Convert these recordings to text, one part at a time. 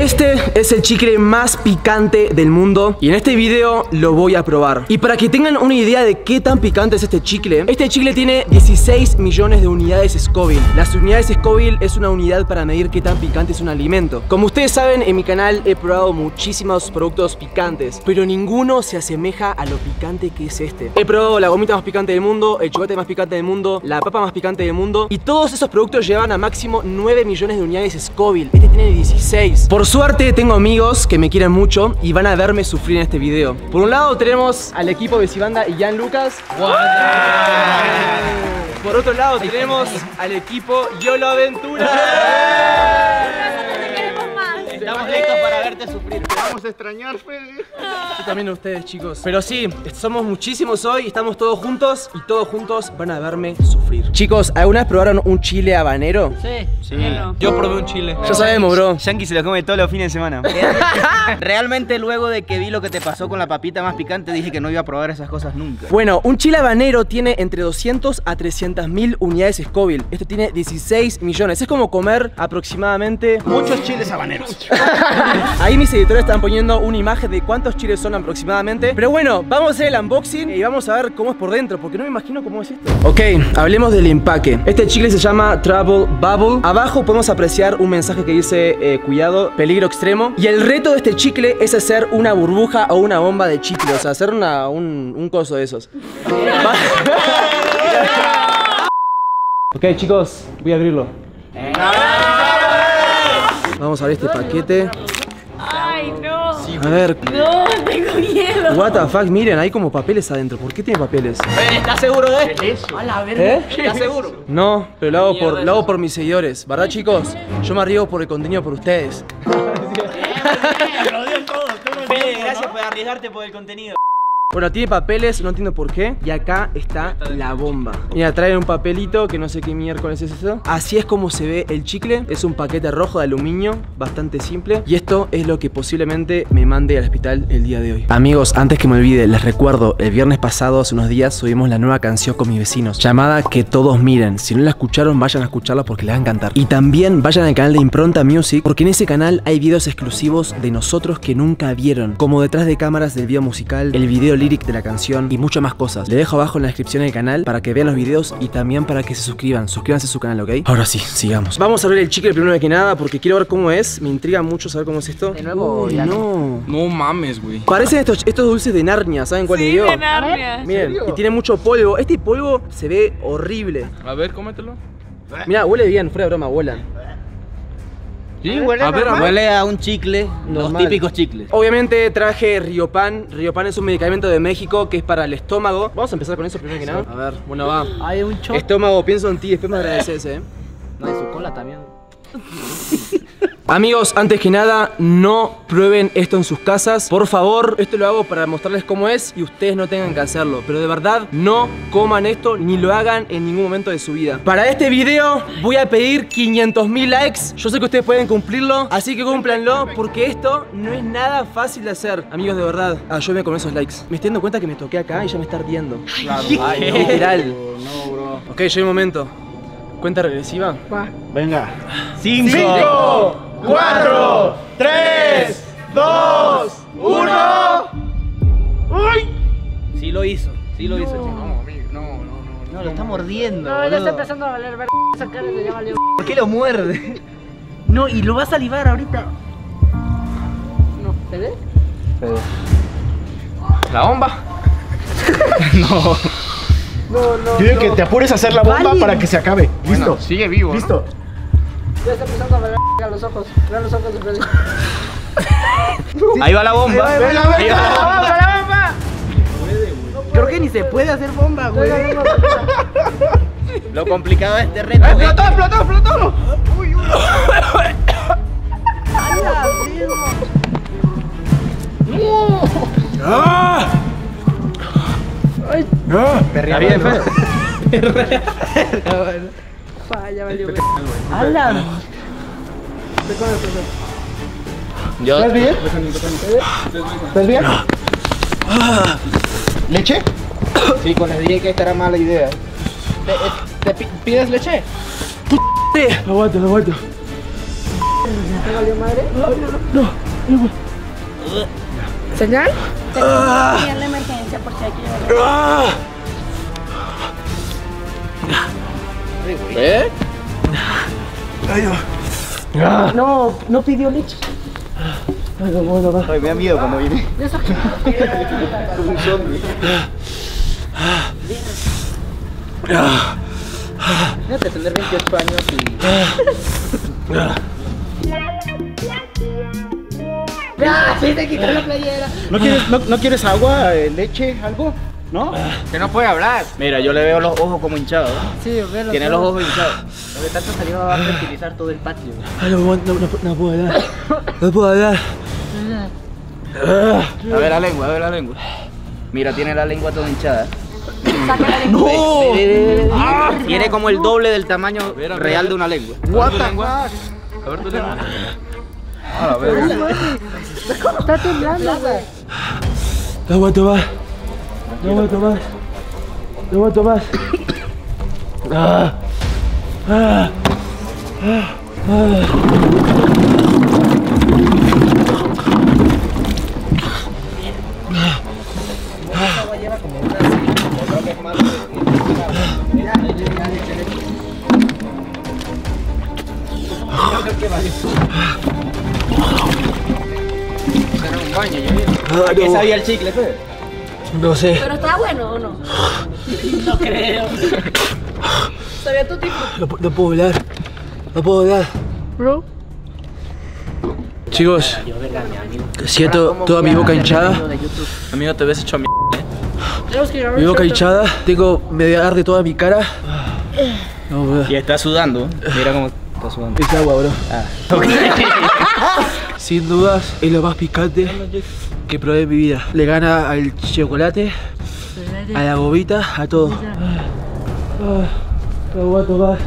Este es el chicle más picante del mundo y en este video lo voy a probar. Y para que tengan una idea de qué tan picante es este chicle tiene 16 millones de unidades Scoville. Las unidades Scoville es una unidad para medir qué tan picante es un alimento. Como ustedes saben, en mi canal he probado muchísimos productos picantes, pero ninguno se asemeja a lo picante que es este. He probado la gomita más picante del mundo, el chocolate más picante del mundo, la papa más picante del mundo, y todos esos productos llevan a máximo 9 millones de unidades Scoville. Este tiene 16. Por suerte tengo amigos que me quieren mucho y van a verme sufrir en este video. Por un lado tenemos al equipo de Sibanda y Jan Lucas. ¡Wow! Por otro lado tenemos al equipo YOLO Aventura. Estamos listos para verte sufrir. Te vamos a extrañar, Fede. Yo también a ustedes, chicos. Pero sí, somos muchísimos hoy, estamos todos juntos y todos juntos van a verme sufrir. Chicos, ¿alguna vez probaron un chile habanero? Sí. Yo probé un chile. Ya sabemos, bro. Yankee se lo come todos los fines de semana. Realmente luego de que vi lo que te pasó con la papita más picante, dije que no iba a probar esas cosas nunca. Bueno, un chile habanero tiene entre 200 a 300 mil unidades Scoville. Este tiene 16 millones. Es como comer aproximadamente Muchos chiles habaneros. Ahí mis editores están poniendo una imagen de cuántos chiles son aproximadamente. Pero bueno, vamos a hacer el unboxing y vamos a ver cómo es por dentro, porque no me imagino cómo es esto. Ok, hablemos del empaque. Este chicle se llama Trouble Bubble. Abajo podemos apreciar un mensaje que dice cuidado, peligro extremo. Y el reto de este chicle es hacer una burbuja o una bomba de chicle. O sea, hacer un coso de esos. Ok, chicos, voy a abrirlo. Vamos a ver este paquete. Ay, no. A ver. No, tengo miedo. What the fuck, miren, hay como papeles adentro. ¿Por qué tiene papeles? ¿Estás seguro de esto? A la verga. ¿Estás seguro? No, pero lo hago por mis seguidores, ¿verdad, chicos? Yo me arriesgo por el contenido por ustedes. Fede, gracias por arriesgarte por el contenido. Bueno, tiene papeles, no entiendo por qué. Y acá está la bomba. Mira, traen un papelito que no sé qué miércoles es eso. Así es como se ve el chicle. Es un paquete rojo de aluminio, bastante simple. Y esto es lo que posiblemente me mande al hospital el día de hoy. Amigos, antes que me olvide, les recuerdo, el viernes pasado, hace unos días, subimos la nueva canción con mis vecinos, llamada Que Todos Miren. Si no la escucharon, vayan a escucharla porque les va a encantar. Y también vayan al canal de Impronta Music, porque en ese canal hay videos exclusivos de nosotros que nunca vieron, como detrás de cámaras del video musical, el video lyric de la canción y muchas más cosas. Les dejo abajo en la descripción del canal para que vean los videos y también para que se suscriban. Suscríbanse a su canal, ¿ok? Ahora sí, sigamos. Vamos a ver el chicle primero que nada porque quiero ver cómo es. Me intriga mucho saber cómo es esto. De nuevo, Uy, ya no. No mames, güey. Parecen estos dulces de Narnia, ¿saben cuál Sí, digo? de Narnia. Miren, y tiene mucho polvo. Este polvo se ve horrible. A ver, cómetelo. Mira, huele bien, fuera de broma, huelan. Sí, huele A ver, normal. a ver. Huele a un chicle, Normal. los típicos chicles. Obviamente traje Riopan. Riopan es un medicamento de México que es para el estómago. Vamos a empezar con eso primero que nada. A ver, bueno, va. Hay un shot. Estómago, pienso en ti, después me agradeces, No, de su cola también. Amigos, antes que nada, no prueben esto en sus casas. Por favor, esto lo hago para mostrarles cómo es y ustedes no tengan que hacerlo. Pero de verdad, no coman esto ni lo hagan en ningún momento de su vida. Para este video voy a pedir 500.000 likes. Yo sé que ustedes pueden cumplirlo, así que cúmplanlo porque esto no es nada fácil de hacer. Amigos, de verdad, ayúdenme con esos likes. Me estoy dando cuenta que me toqué acá y ya me está ardiendo. Ay, no, literal. No, bro. Ok, llega un momento. ¿Cuenta regresiva? Venga. 5, 4, 3, 2, 1. ¡Uy! Sí lo hizo, sí lo hizo. No, amigo, no. No, lo está mordiendo. No, ya boludo. está empezando a valer ver. Esa cara ya valió. ¿Por qué lo muerde? No, y lo va a salivar ahorita. No, ¿te ves? ¿La bomba? Quiero que te apures a hacer la bomba para que se acabe. ¿Listo? Bueno, sigue vivo. ¿Listo? Ya está empezando a valer a los ojos. Vean los ojos de Freddy. Ahí va la bomba. Ahí va la Ahí va la bomba. ¡La bomba! Creo que ni se puede hacer bomba, güey. No. Lo complicado de este reto. ¡Explotó! ¡Uy! ¡Ah! Está bien, Fede. Ya valió. ¡Hala! ¿Estás bien? ¿Estás bien? ¿Leche? Sí, cuando les dije que esta era mala idea. ¿Te pides leche? Lo aguanto. ¿Te valió madre? No. ¿Señal? Tenía la emergencia por si hay que llevarlo. ¿Eh? No pidió leche. Ay, me da miedo cuando viene. Un zombie. Fíjate, tener 28 años y... Sí, te quitó la playera. ¿No quieres agua, leche, algo? ¿No? Que no puede hablar. Mira, yo le veo los ojos como hinchados. Sí, velo. Tiene los ojos hinchados. Lo que tanto saliva va a fertilizar todo el patio. No puedo hablar. No puedo hablar. A ver la lengua, a ver la lengua. Mira, tiene la lengua toda hinchada. Saca la lengua. Ve. Tiene como el doble del tamaño real de una lengua. What the fuck? A ver tu lengua. A ver. Está temblando, güey. No aguanto más. No aguanto más. No aguanto más. ¿Qué sabía el chicle, Fede? No sé. ¿Pero está bueno o no? No creo. ¿Sabía tu tipo? No puedo hablar. No puedo hablar. Bro. Chicos, siento toda mi boca hinchada. Amigo, te ves hecho a mi. Mi boca hinchada. Tengo media arde toda mi cara. No, bro. Y está sudando. Mira cómo está sudando. Es agua, bro. Sin dudas, es lo más picante que probé en mi vida. Le gana al chocolate, a la bobita, a todo. No aguanto más.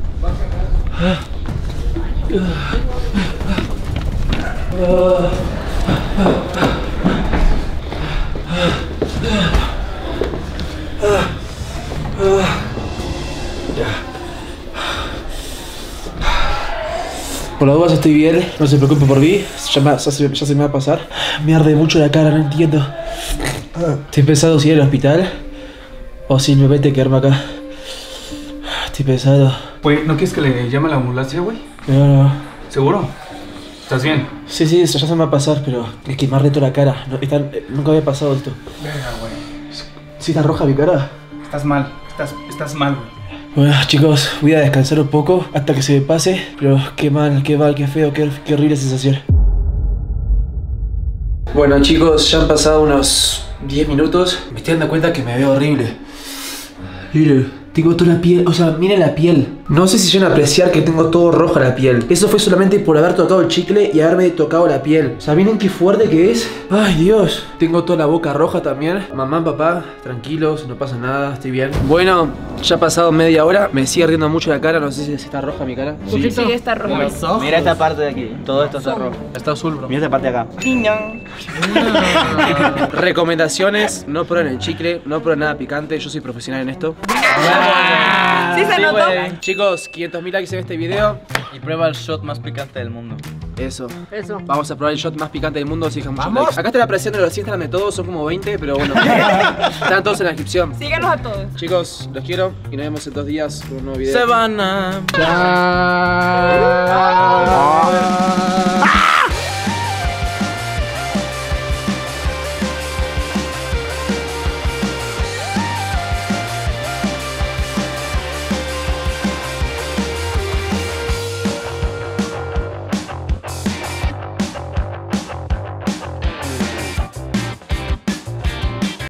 Por las dudas estoy bien, no se preocupe por mí, ya se me va a pasar. Me arde mucho la cara, no entiendo. Estoy pensando si ir al hospital o si me vete a quedarme acá. Estoy pensando. Güey, ¿no quieres que le llame a la ambulancia, güey? No. ¿Seguro? ¿Estás bien? Sí, eso ya se me va a pasar, pero es que me arde toda la cara. Nunca había pasado esto. Venga, güey. ¿Sí está roja mi cara? Estás mal. Estás mal, güey. Bueno, chicos, voy a descansar un poco hasta que se me pase. Pero qué mal, qué feo, qué horrible sensación. Bueno, chicos, ya han pasado unos 10 minutos. Me estoy dando cuenta que me veo horrible. Miren, tengo toda la piel, o sea, miren la piel. No sé si llegan a apreciar que tengo todo roja la piel. Eso fue solamente por haber tocado el chicle y haberme tocado la piel. O sea, miren qué fuerte que es. Ay, Dios. Tengo toda la boca roja también. Mamá, papá, tranquilos, no pasa nada, estoy bien. Bueno, ya ha pasado media hora. Me sigue ardiendo mucho la cara, no sé si está roja mi cara. Sí, está rojo. Mira esta parte de aquí. Todo esto está rojo. Está azul, bro. Mira esta parte de acá. Recomendaciones, no prueben el chicle, no prueben nada picante, yo soy profesional en esto. ¿Sí se notó? Chicos, 500.000 likes en este video. Y prueba el shot más picante del mundo. Eso. Eso. Vamos a probar el shot más picante del mundo, así que muchos likes. Acá están apreciando los Instagram de todos, son como 20, pero bueno. Están todos en la descripción. Síganos a todos. Chicos, los quiero y nos vemos en 2 días con un nuevo video. Se van a... Chao.